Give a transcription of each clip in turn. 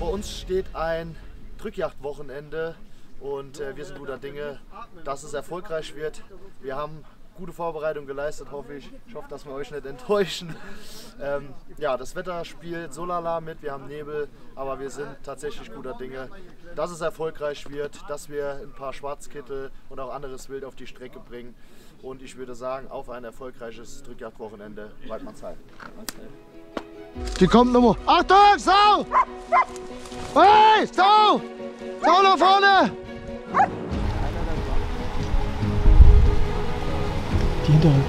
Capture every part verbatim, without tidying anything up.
Vor uns steht ein Drückjagdwochenende und äh, wir sind guter Dinge, dass es erfolgreich wird. Wir haben gute Vorbereitung geleistet, hoffe ich. Ich hoffe, dass wir euch nicht enttäuschen. Ähm, ja, das Wetter spielt so lala mit, wir haben Nebel, aber wir sind tatsächlich guter Dinge, dass es erfolgreich wird, dass wir ein paar Schwarzkittel und auch anderes Wild auf die Strecke bringen. Und ich würde sagen, auf ein erfolgreiches Drückjagdwochenende Waldmannsheim. Die kommt nochmal. Achtung, Sau! Hey, Sau! Sau nach vorne! Die hinterher.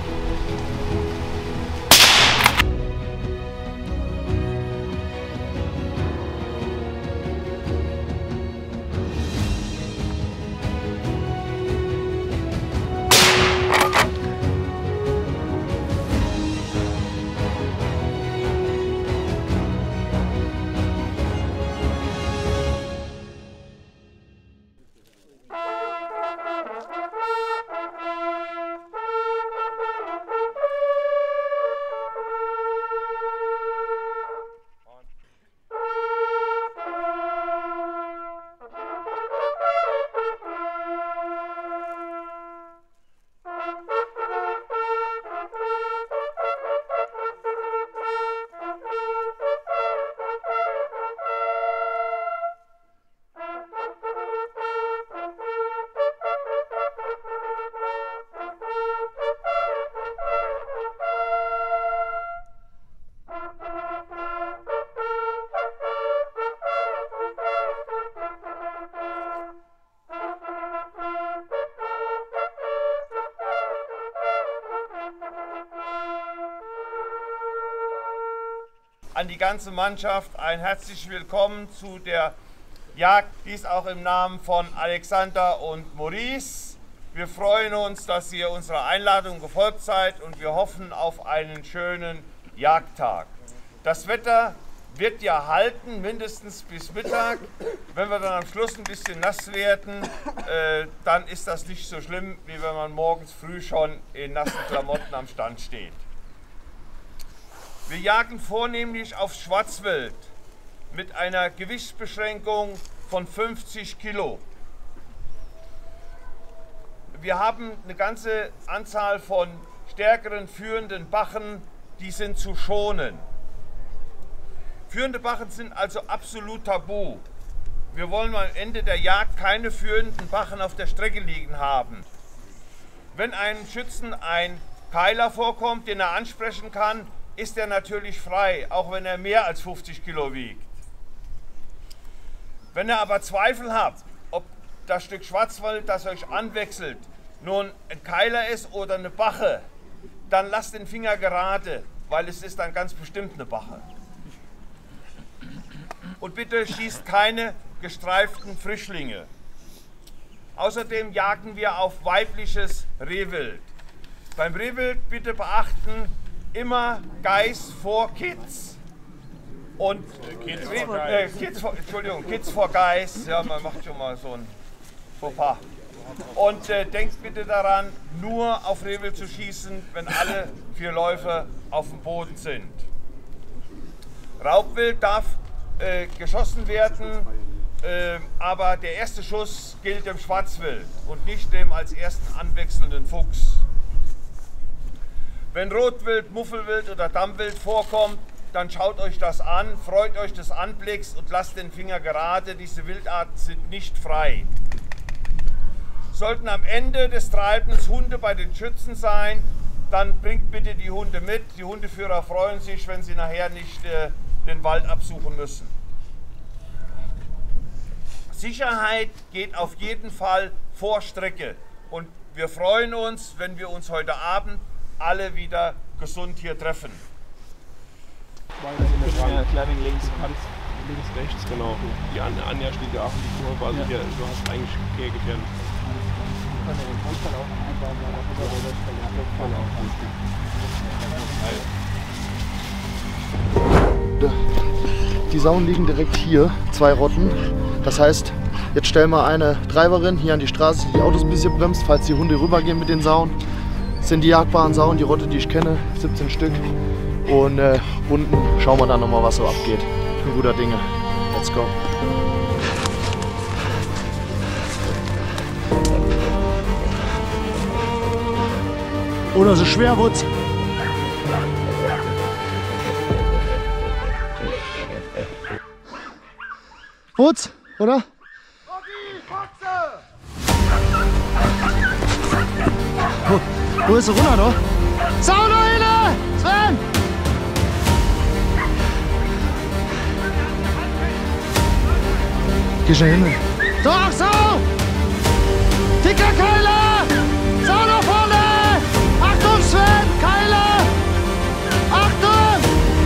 An die ganze Mannschaft ein herzliches Willkommen zu der Jagd, dies auch im Namen von Alexander und Maurice. Wir freuen uns, dass ihr unserer Einladung gefolgt seid und wir hoffen auf einen schönen Jagdtag. Das Wetter wird ja halten, mindestens bis Mittag. Wenn wir dann am Schluss ein bisschen nass werden, äh, dann ist das nicht so schlimm, wie wenn man morgens früh schon in nassen Klamotten am Stand steht. Wir jagen vornehmlich aufs Schwarzwild mit einer Gewichtsbeschränkung von fünfzig Kilo. Wir haben eine ganze Anzahl von stärkeren führenden Bachen, die sind zu schonen. Führende Bachen sind also absolut tabu. Wir wollen am Ende der Jagd keine führenden Bachen auf der Strecke liegen haben. Wenn einem Schützen ein Keiler vorkommt, den er ansprechen kann, ist er natürlich frei, auch wenn er mehr als fünfzig Kilo wiegt. Wenn ihr aber Zweifel habt, ob das Stück Schwarzwald, das euch anwechselt, nun ein Keiler ist oder eine Bache, dann lasst den Finger gerade, weil es ist dann ganz bestimmt eine Bache. Und bitte schießt keine gestreiften Frischlinge. Außerdem jagen wir auf weibliches Rehwild. Beim Rehwild bitte beachten, immer Geiß vor Kids. Und Kids vor äh, Kids vor, Entschuldigung, Kids vor Geiß. Ja, man macht schon mal so ein Fauxpas. Und äh, denkt bitte daran, nur auf Rehwild zu schießen, wenn alle vier Läufe auf dem Boden sind. Raubwild darf äh, geschossen werden, äh, aber der erste Schuss gilt dem Schwarzwild und nicht dem als ersten anwechselnden Fuchs. Wenn Rotwild, Muffelwild oder Dammwild vorkommt, dann schaut euch das an, freut euch des Anblicks und lasst den Finger gerade. Diese Wildarten sind nicht frei. Sollten am Ende des Treibens Hunde bei den Schützen sein, dann bringt bitte die Hunde mit. Die Hundeführer freuen sich, wenn sie nachher nicht äh, den Wald absuchen müssen. Sicherheit geht auf jeden Fall vor Strecke und wir freuen uns, wenn wir uns heute Abend alle wieder gesund hier treffen. Ja, klar, links, links, rechts, genau. Die Anja steht ja auch in die Kurve, also ja. Hier, du hast eigentlich okay gefährdet. Die Sauen liegen direkt hier, zwei Rotten. Das heißt, jetzt stellen wir eine Treiberin hier an die Straße, die die Autos ein bisschen bremst, falls die Hunde rübergehen mit den Sauen. Das sind die jagbaren Sauen, die Rotte, die ich kenne, siebzehn Stück. Und äh, unten schauen wir dann nochmal, was so abgeht. Ich bin guter Dinge. Let's go. Oder so schwer wird's. Wird's, oder? Wo, wo ist er runter, da? Sau da hinten! Sven! Geh schnell hin. Doch, Sau! Dicker Keiler! Sau nach vorne! Achtung, Sven! Keiler! Achtung!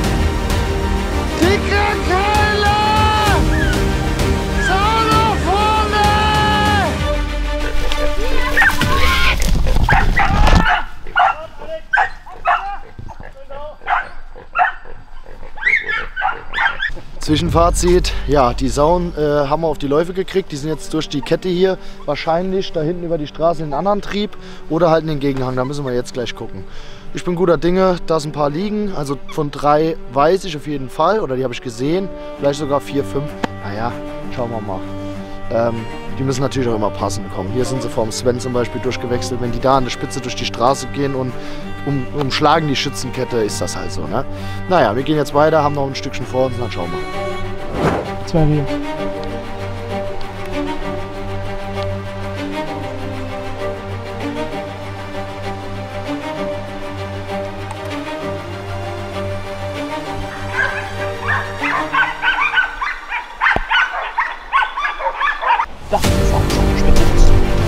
Dicker Keiler! Sau nach vorne! Zwischenfazit, ja, die Sauen äh, haben wir auf die Läufe gekriegt. Die sind jetzt durch die Kette hier wahrscheinlich da hinten über die Straße in den anderen Trieb oder halt in den Gegenhang. Da müssen wir jetzt gleich gucken. Ich bin guter Dinge, dass ein paar liegen. Also von drei weiß ich auf jeden Fall oder die habe ich gesehen. Vielleicht sogar vier, fünf. Naja, schauen wir mal. Ähm, die müssen natürlich auch immer passen kommen. Hier sind sie vom Sven zum Beispiel durchgewechselt. Wenn die da an der Spitze durch die Straße gehen und um, umschlagen die Schützenkette, ist das halt so. Ne? Naja, wir gehen jetzt weiter, haben noch ein Stückchen vor uns und dann schauen wir. Zwei Rehe. Das ist auch so spitze.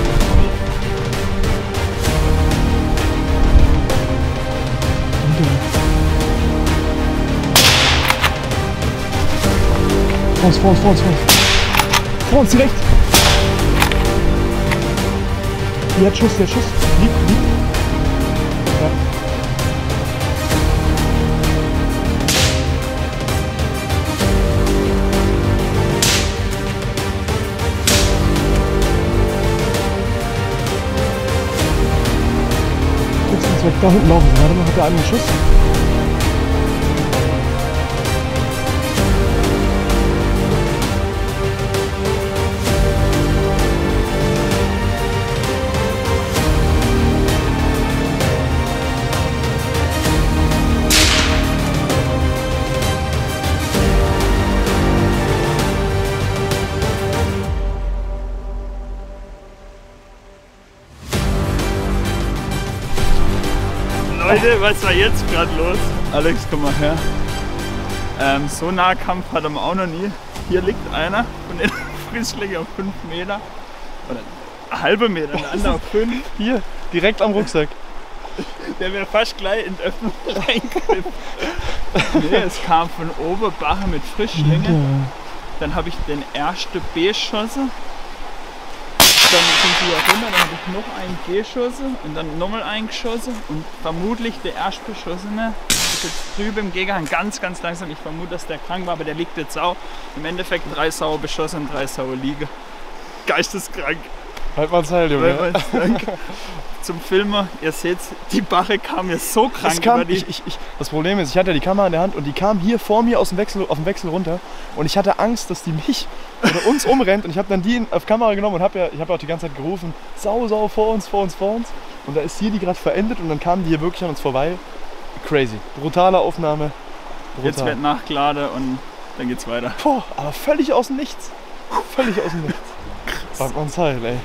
Vor uns, vor uns, vor uns, vor uns. Vor uns direkt. Die hat Schuss, die hat Schuss. Liegt, liegt. Ja. Jetzt geht's weg. Da hinten laufen sie. Warte mal, hat der einen Schuss? Leute, was war jetzt gerade los? Alex, komm mal her. Ähm, so Nahkampf hatten wir auch noch nie. Hier liegt einer von den Frischlingen auf fünf Meter. Oder eine halbe Meter, der andere auf fünf. Hier, direkt am Rucksack. Der wäre fast gleich in die Öffnung reingegriffen. Nee, es kam von oben Bache mit Frischlingen. Dann habe ich den ersten B geschossen. Dann sind sie hier runter, dann habe ich noch einen G geschossen und dann nochmal einen geschossen und vermutlich der erstbeschossene ist jetzt drüben im Gegenhang ganz, ganz langsam. Ich vermute, dass der krank war, aber der liegt jetzt auch. Im Endeffekt drei Sauer beschossen und drei Sauer liegen. Geisteskrank. Halt mal Zeit, Junge. Zum Filmer, ihr seht, die Bache kam mir so krank Es kam, über die... ich, ich, ich, das Problem ist, ich hatte die Kamera in der Hand und die kam hier vor mir aus dem Wechsel, auf dem Wechsel runter und ich hatte Angst, dass die mich oder uns umrennt und ich habe dann die auf Kamera genommen und habe ja, ich habe ja auch die ganze Zeit gerufen, sau, sau, vor uns, vor uns, vor uns und da ist hier die gerade verendet und dann kamen die hier wirklich an uns vorbei. Crazy. Brutale Aufnahme. Brutal. Jetzt wird nachgeladen und dann geht's weiter. Boah, aber völlig aus dem Nichts. Völlig aus dem Nichts. Sagt man Zeit, ey.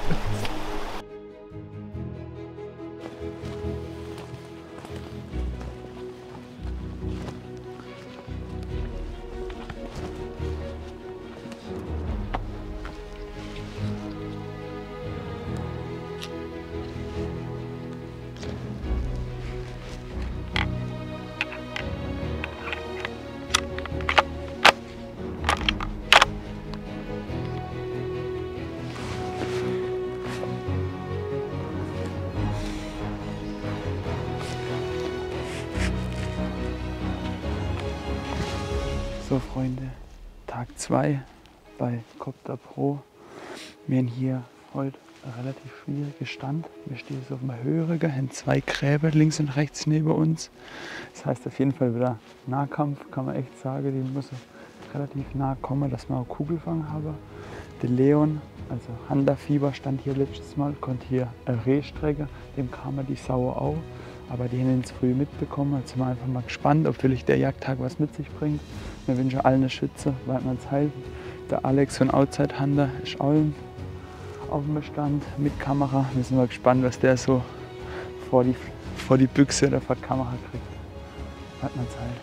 So Freunde, Tag zwei bei Copter Pro. Wir haben hier heute relativ schwieriger Stand. Wir stehen so auf einer Höhe, haben zwei Gräber links und rechts neben uns. Das heißt auf jeden Fall wieder Nahkampf, kann man echt sagen. Die müssen relativ nah kommen, dass wir auch Kugelfang haben. Der Leon, also Hunterfieber, stand hier letztes Mal, konnte hier eine Rehstrecke, dem kam er die Sau auch. Aber die haben ihn zu früh mitbekommen. Jetzt sind wir einfach mal gespannt, ob vielleicht der Jagdtag was mit sich bringt. Wir wünschen allen eine Schütze, Weidmannsheil. Der Alex von Outside Hunter ist auch auf dem Bestand mit Kamera. Wir sind mal gespannt, was der so vor die, vor die Büchse oder vor die Kamera kriegt. Weidmannsheil.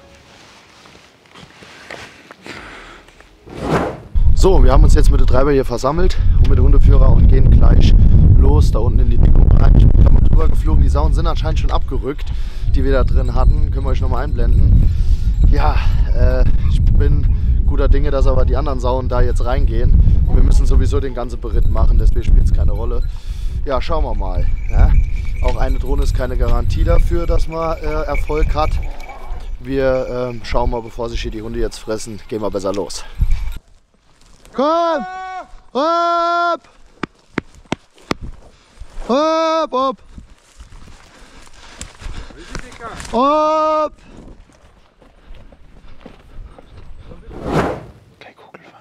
So, wir haben uns jetzt mit der Treiber hier versammelt und mit dem Hundeführer und gehen gleich los da unten in die Dickung rein. Wir haben drüber geflogen, die Sauen sind anscheinend schon abgerückt, die wir da drin hatten. Können wir euch nochmal einblenden. Ja, äh, ich bin guter Dinge, dass aber die anderen Sauen da jetzt reingehen. Und wir müssen sowieso den ganzen Beritt machen, deswegen spielt es keine Rolle. Ja, schauen wir mal. Ja? Auch eine Drohne ist keine Garantie dafür, dass man äh, Erfolg hat. Wir äh, schauen mal, bevor sich hier die Hunde jetzt fressen, gehen wir besser los. Komm! Hopp! Hopp, hopp! Hopp! Kein Kugelfang.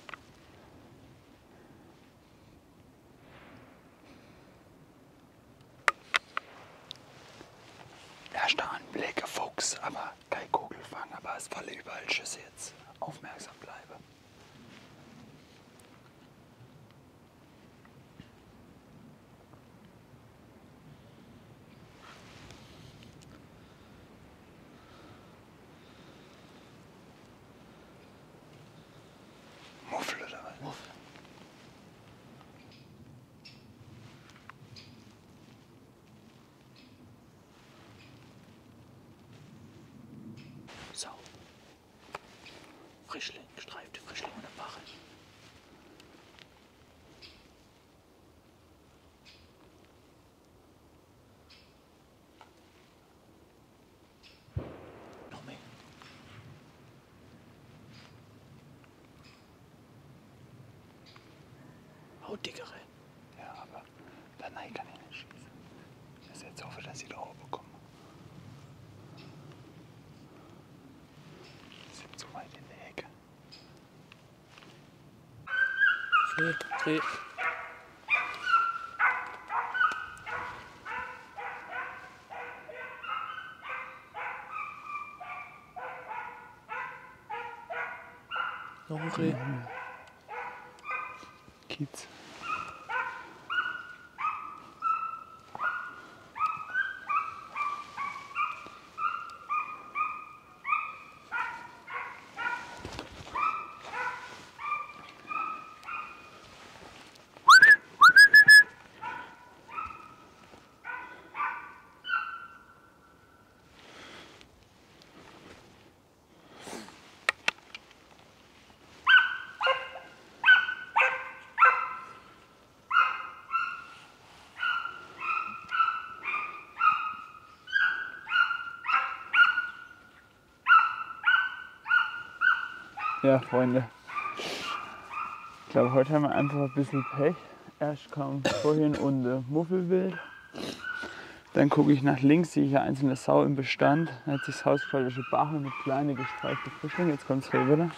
Erster Anblick, Fuchs, aber kein Kugelfang, aber es fallen überall Schüsse jetzt. Aufmerksam bleiben. Muffel oder was? Muffel. Sau. Frischling, gestreifte Frischling und Bache. Noch mehr. Dickere. Ja, aber dann nein, kann ich nicht schießen. Das ist jetzt hoffe, dass ich da oben bekomme. Die sind so weit in der Ecke. Dreh, dreh. Noch ein Reh. Kiez. Ja, Freunde, ich glaube, heute haben wir einfach ein bisschen Pech. Erst kam vorhin unten Muffelwild, dann gucke ich nach links, sehe ich eine einzelne Sau im Bestand. Dann hat sich das Haus gefällt, eine Bache mit kleinen gestreiften Frischlingen. Jetzt kommt es hier wieder.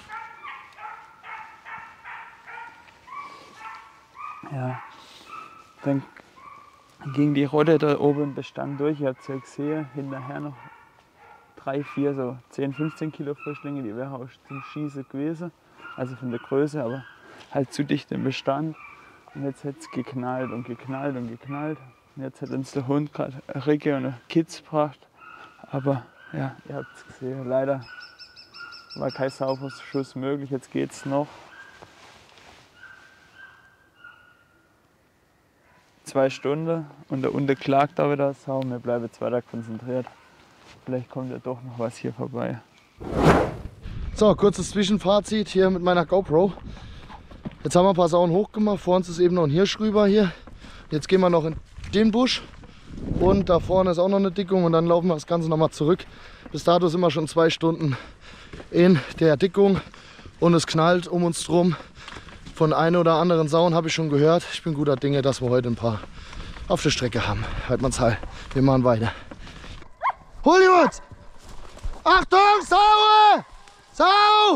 Ja, dann ging die Rotte da oben im Bestand durch. Ihr habt es ja gesehen, hinterher noch drei, vier, so zehn, fünfzehn Kilo Frischlinge, die wäre auch zum Schießen gewesen, also von der Größe, aber halt zu dicht im Bestand. Und jetzt hat es geknallt und geknallt und geknallt. Und jetzt hat uns der Hund gerade eine Ricke und eine Kitz gebracht. Aber ja, ihr habt es gesehen, leider war kein sauberer Schuss möglich, jetzt geht es noch. Zwei Stunden und der unten klagt da wieder Sau, wir bleiben jetzt weiter konzentriert. Vielleicht kommt ja doch noch was hier vorbei. So, kurzes Zwischenfazit hier mit meiner GoPro. Jetzt haben wir ein paar Sauen hochgemacht. Vor uns ist eben noch ein Hirsch rüber hier. Jetzt gehen wir noch in den Busch. Und da vorne ist auch noch eine Dickung. Und dann laufen wir das Ganze nochmal zurück. Bis dato sind wir schon zwei Stunden in der Dickung. Und es knallt um uns drum. Von ein oder anderen Sauen habe ich schon gehört. Ich bin guter Dinge, dass wir heute ein paar auf der Strecke haben. Weidmannsheil. Wir machen weiter. Hollywood! Achtung, Sau! Sau!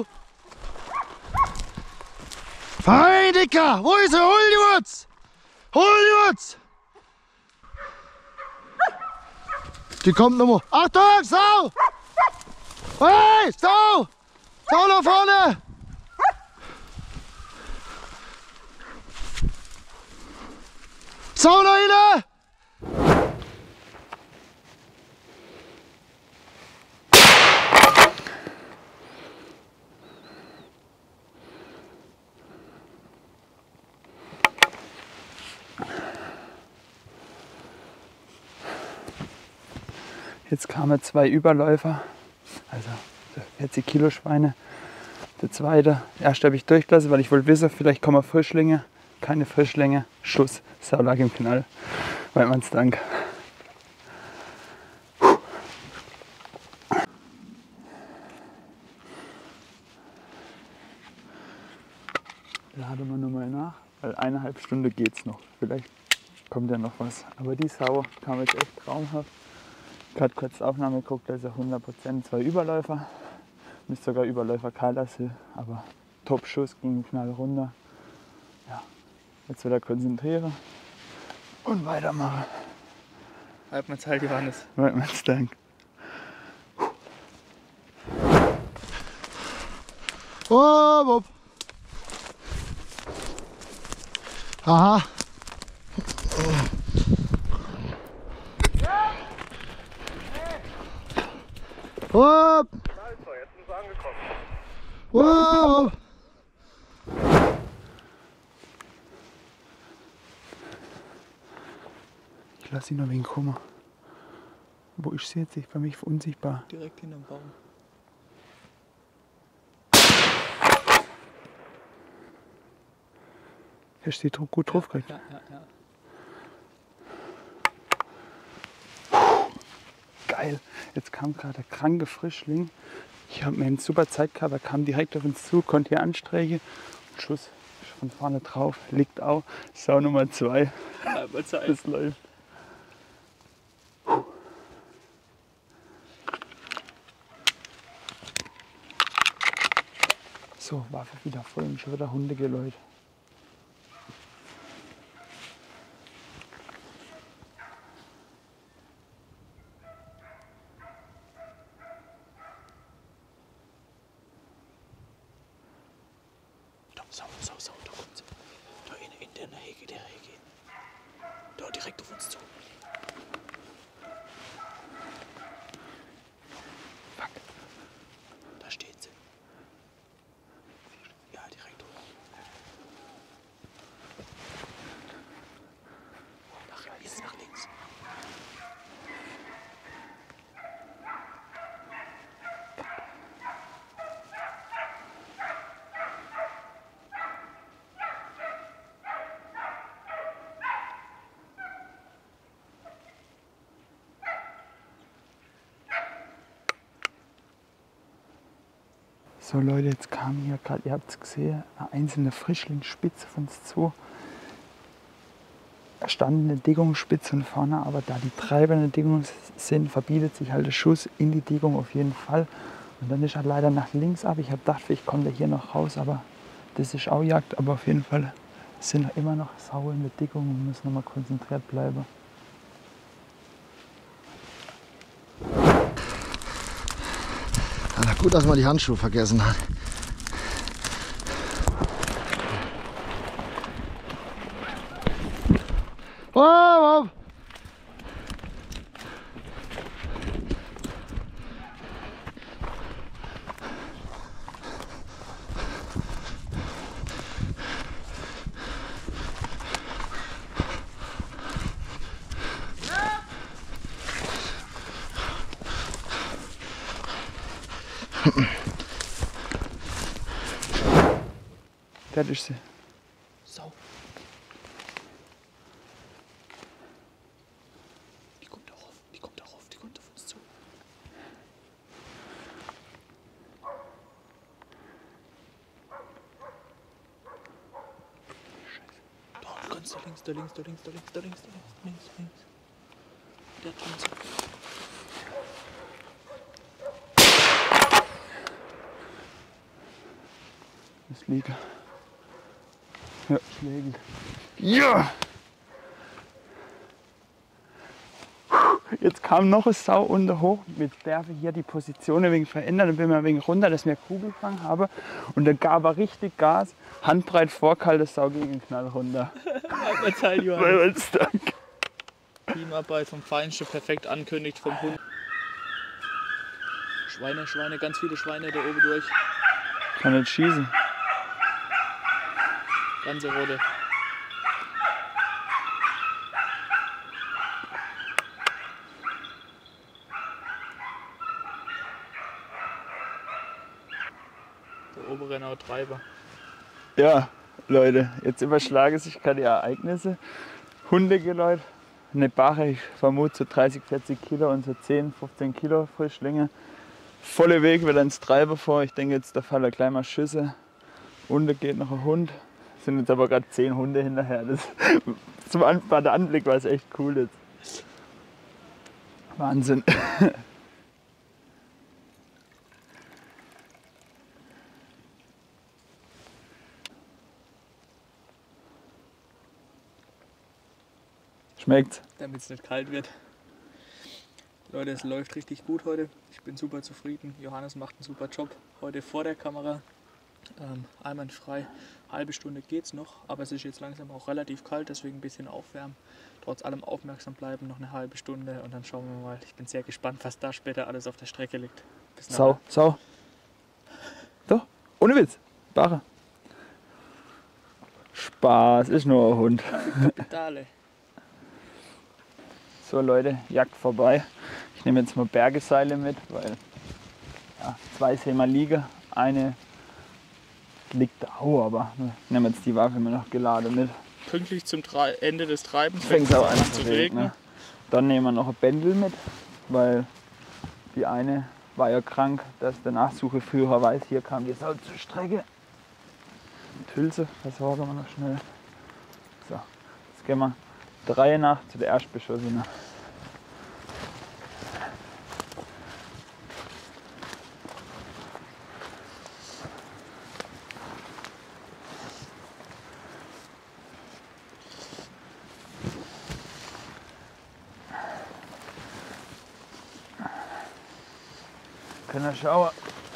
Fein, Dicker! Wo ist er? Hollywood! Hollywood! Die kommt nochmal. Achtung, Sau! Hey, Sau! Sau nach vorne! Sau nach hinten! Jetzt kamen zwei Überläufer, also vierzig Kilo Schweine. Der zweite, der erste habe ich durchgelassen, weil ich wollte wissen, vielleicht kommen Frischlinge. Keine Frischlinge, Schuss, Sau lag im Knall. Weidmanns Dank. Laden wir nochmal nach, weil eineinhalb Stunden geht's noch. Vielleicht kommt ja noch was. Aber die Sau kam jetzt echt traumhaft. Gerade kurz Aufnahme geguckt, da ist ja hundert Prozent zwei Überläufer. Müsste sogar Überläufer Kailasse, aber Top-Schuss, ging Knall runter. Ja, jetzt wieder konzentrieren und weitermachen. Weidmanns Halt, Johannes. Weidmanns Dank. Oh, wupp. Aha. Wupp. Jetzt sind sie angekommen. Wupp. Ich lasse ihn noch wegen Kummer. Wo ist sie jetzt? Ich bin mich unsichtbar. Direkt hinterm Baum. Hier steht gut drauf gekriegt. Ja, ja, ja. Geil. Jetzt kam gerade der kranke Frischling. Ich habe mir eine super Zeit gehabt. Er kam direkt auf uns zu, konnte hier anstreichen. Schuss von vorne drauf. Liegt auch. Sau Nummer zwei. Aber Zeit. Das läuft. So, Waffe wieder voll und schon wieder Hundegeläut. Sau, Sau, Sau, da kommt sie. Da in, in der Hege, der Hege. Da direkt auf uns zu. Fuck. Da steht sie. Ja, direkt hoch. Nach rechts, nach links. So Leute, jetzt kam hier gerade, ihr habt es gesehen, eine einzelne Frischlingsspitze von uns zu. Da stand eine Deckungsspitze von vorne, aber da die treibende Deckung sind, verbietet sich halt der Schuss in die Deckung auf jeden Fall. Und dann ist er leider nach links ab. Ich habe gedacht, ich komme hier noch raus, aber das ist auch Jagd. Aber auf jeden Fall sind immer noch Sau in der Deckung und müssen nochmal konzentriert bleiben. Ja, gut, dass man die Handschuhe vergessen hat. Oh, oh. Das ist sie. Sau. Die kommt darauf, die kommt darauf, die kommt auf uns zu. Scheiße. Da ganz da links, da links, da links, da links, da links, da links, links, links. Der hat schon so. Das liegt. Ja, Schlägel. Ja! Jetzt kam noch eine Sau unten hoch, mit der wir hier die Position ein wenig verändern. Dann bin ich ein wenig runter, dass ich mehr Kugelfang habe. Und dann gab er richtig Gas, handbreit vor, kalte Sau gegen den Knall runter. Bei uns Dank. Teamarbeit vom Feinsten, perfekt ankündigt vom Hund. Schweine, Schweine, ganz viele Schweine da oben durch. Kann nicht schießen. Ganze rote. Der Oberrenner Treiber. Ja, Leute, jetzt überschlagen sich gerade die Ereignisse. Hundegeläut, eine Bache, ich vermute so dreißig, vierzig Kilo und so zehn, fünfzehn Kilo Frischlinge. Volle Weg wieder ins Treiber vor. Ich denke jetzt, da fallen gleich mal Schüsse. Unten geht noch ein Hund. Es sind jetzt aber gerade zehn Hunde hinterher. Das, zum Anfang, der Anblick war es echt cool jetzt. Wahnsinn. Schmeckt's? Damit es nicht kalt wird. Leute, es läuft richtig gut heute. Ich bin super zufrieden. Johannes macht einen super Job heute vor der Kamera. Ähm, einwandfrei. Halbe Stunde geht's noch, aber es ist jetzt langsam auch relativ kalt, deswegen ein bisschen aufwärmen. Trotz allem aufmerksam bleiben, noch eine halbe Stunde und dann schauen wir mal. Ich bin sehr gespannt, was da später alles auf der Strecke liegt. Bis Sau, nachher. Sau. Doch, ohne Witz. Bache. Spaß, ist nur ein Hund. Kapitale. So Leute, Jagd vorbei. Ich nehme jetzt mal Bergeseile mit, weil ja, zwei sehen wir liegen. Eine liegt da, oh, aber wir nehmen jetzt die Waffe immer noch geladen mit. Pünktlich zum Tre Ende des Treibens Fängt es auch an zu zu regnen. Dann nehmen wir noch ein Bändel mit, weil die eine war ja krank, dass der Nachsucheführer weiß, hier kam die Sau zur Strecke. Und Hülse versorgen wir noch schnell. So, jetzt gehen wir drei nach zu der Erstbeschossenen. Können wir schauen.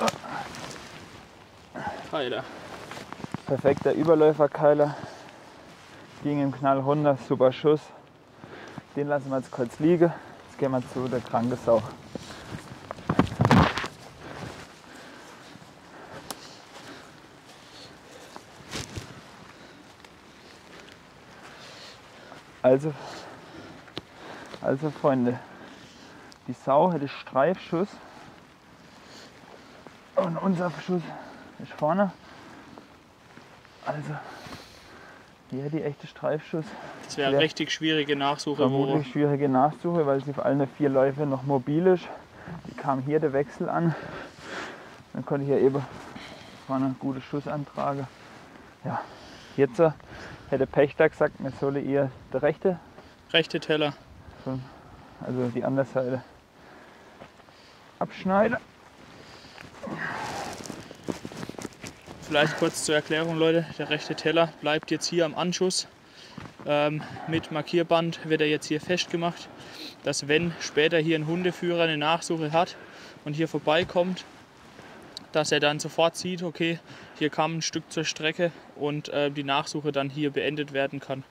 Keiler. Perfekter Überläuferkeiler. Ging im Knall runter, super Schuss. Den lassen wir jetzt kurz liegen. Jetzt gehen wir zu der kranken Sau. Also, also Freunde, die Sau hätte Streifschuss und unser Schuss ist vorne. Also hier die echte Streifschuss. Das wäre eine richtig schwierige Nachsuche. Vermutlich schwierige Nachsuche, weil sie auf allen vier Läufe noch mobil ist. Die kam hier der Wechsel an. Dann konnte ich hier eben vorne einen guten Schuss antragen. Ja, jetzt hätte Pächter gesagt, mir solle ihr der rechte, Rechte Teller. also die andere Seite, abschneiden. Vielleicht kurz zur Erklärung, Leute. Der rechte Teller bleibt jetzt hier am Anschuss. Ähm, mit Markierband wird er jetzt hier festgemacht, dass wenn später hier ein Hundeführer eine Nachsuche hat und hier vorbeikommt, dass er dann sofort sieht, okay, hier kam ein Stück zur Strecke und äh, die Nachsuche dann hier beendet werden kann.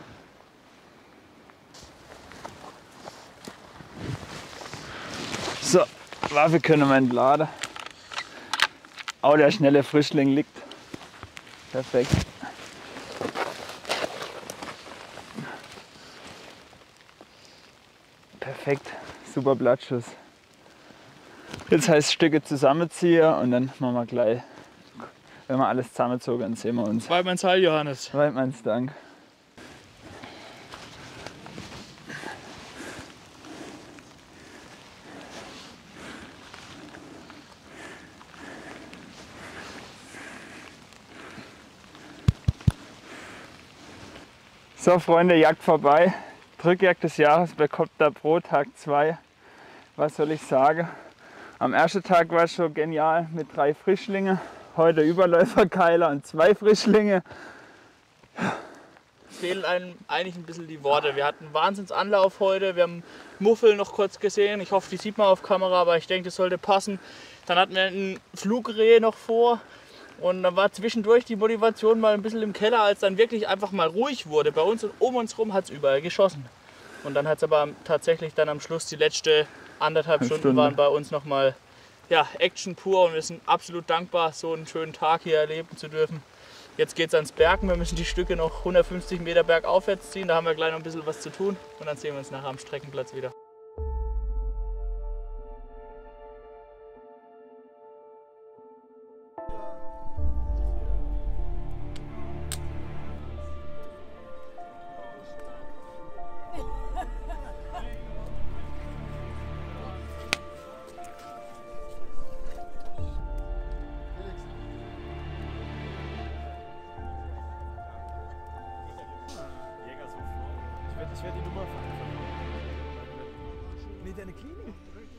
So, Waffe können wir entladen. Oh, der schnelle Frischling liegt. Perfekt. Perfekt, super Blattschuss. Jetzt heißt Stücke zusammenziehen und dann machen wir gleich, wenn wir alles zusammenzogen, dann sehen wir uns. Weidmanns Heil, Johannes. Weidmanns Dank. So Freunde, Jagd vorbei. Drückjagd des Jahres bei Kopter Pro, Tag zwei. Was soll ich sagen? Am ersten Tag war es schon genial mit drei Frischlinge. Heute Überläuferkeiler und zwei Frischlinge. fehlen einem eigentlich ein bisschen die Worte. Wir hatten einen Wahnsinnsanlauf heute, wir haben Muffel noch kurz gesehen. Ich hoffe, die sieht man auf Kamera, aber ich denke, das sollte passen. Dann hatten wir ein Flugreh noch vor. Und dann war zwischendurch die Motivation mal ein bisschen im Keller, als dann wirklich einfach mal ruhig wurde. Bei uns und um uns rum hat es überall geschossen. Und dann hat es aber tatsächlich dann am Schluss, die letzte anderthalb Stunden Stunde. waren bei uns nochmal ja, Action pur. Und wir sind absolut dankbar, so einen schönen Tag hier erleben zu dürfen. Jetzt geht es ans Bergen. Wir müssen die Stücke noch hundertfünfzig Meter bergaufwärts ziehen. Da haben wir gleich noch ein bisschen was zu tun. Und dann sehen wir uns nachher am Streckenplatz wieder. Ich werde die Nummer verantworten. Nee, deine Klinik.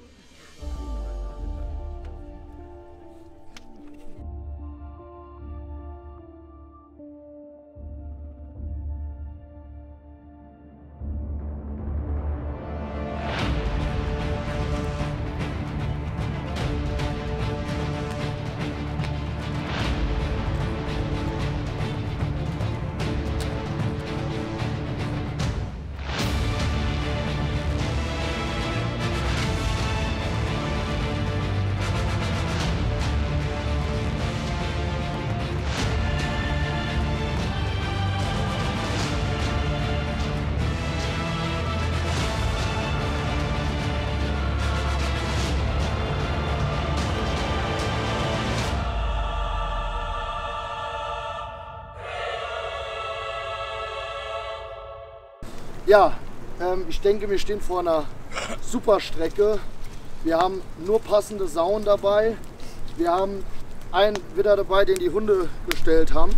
Ja, ähm, ich denke, wir stehen vor einer super Strecke. Wir haben nur passende Sauen dabei. Wir haben einen Widder dabei, den die Hunde gestellt haben.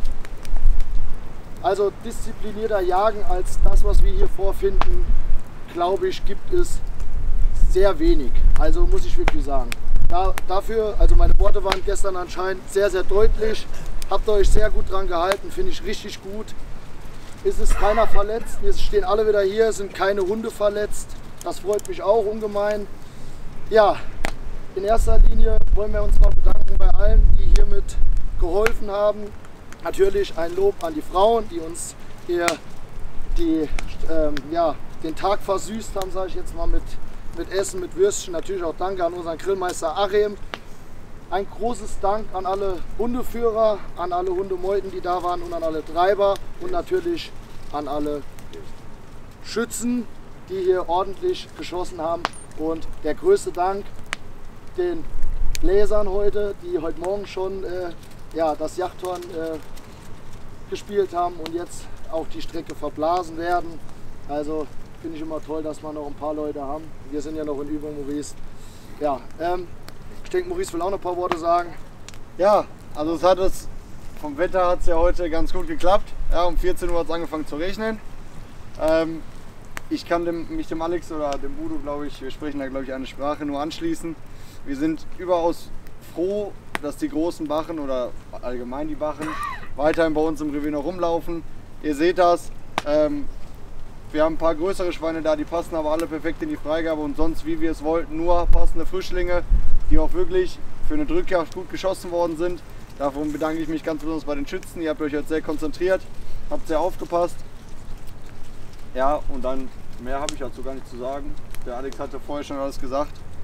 Also disziplinierter Jagen als das, was wir hier vorfinden, glaube ich, gibt es sehr wenig. Also muss ich wirklich sagen. Da, dafür, also meine Worte waren gestern anscheinend sehr, sehr deutlich. Habt ihr euch sehr gut dran gehalten, finde ich richtig gut. Es ist keiner verletzt, wir stehen alle wieder hier, es sind keine Hunde verletzt. Das freut mich auch ungemein. Ja, in erster Linie wollen wir uns mal bedanken bei allen, die hiermit geholfen haben. Natürlich ein Lob an die Frauen, die uns hier die, ähm, ja, den Tag versüßt haben, sage ich jetzt mal, mit, mit Essen, mit Würstchen. Natürlich auch Danke an unseren Grillmeister Achim. Ein großes Dank an alle Hundeführer, an alle Hundemeuten, die da waren und an alle Treiber und natürlich an alle Schützen, die hier ordentlich geschossen haben. Und der größte Dank den Bläsern heute, die heute Morgen schon äh, ja, das Jagdhorn äh, gespielt haben und jetzt auch die Strecke verblasen werden. Also finde ich immer toll, dass wir noch ein paar Leute haben. Wir sind ja noch in Übung, Maurice. Ja, ähm, ich denke, Maurice will auch noch ein paar Worte sagen. Ja, also es hat es, vom Wetter hat es ja heute ganz gut geklappt. Ja, um vierzehn Uhr hat es angefangen zu regnen. Ähm, ich kann dem, mich dem Alex oder dem Udo, glaube ich, wir sprechen da, glaube ich, eine Sprache, nur anschließen. Wir sind überaus froh, dass die großen Bachen oder allgemein die Bachen weiterhin bei uns im Revier noch rumlaufen. Ihr seht das. Ähm, Wir haben ein paar größere Schweine da, die passen aber alle perfekt in die Freigabe und sonst, wie wir es wollten, nur passende Frischlinge, die auch wirklich für eine Drückjagd gut geschossen worden sind. Davon bedanke ich mich ganz besonders bei den Schützen. Ihr habt euch jetzt sehr konzentriert, habt sehr aufgepasst. Ja, und dann mehr habe ich dazu gar nicht zu sagen. Der Alex hatte vorher schon alles gesagt.